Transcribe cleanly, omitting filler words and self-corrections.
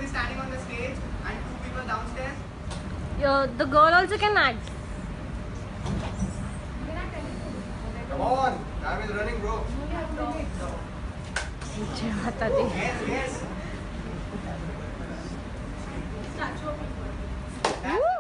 be standing on the stage and 2 people downstairs. The girl also can act. Come on, time is running, bro. Yes. Yes.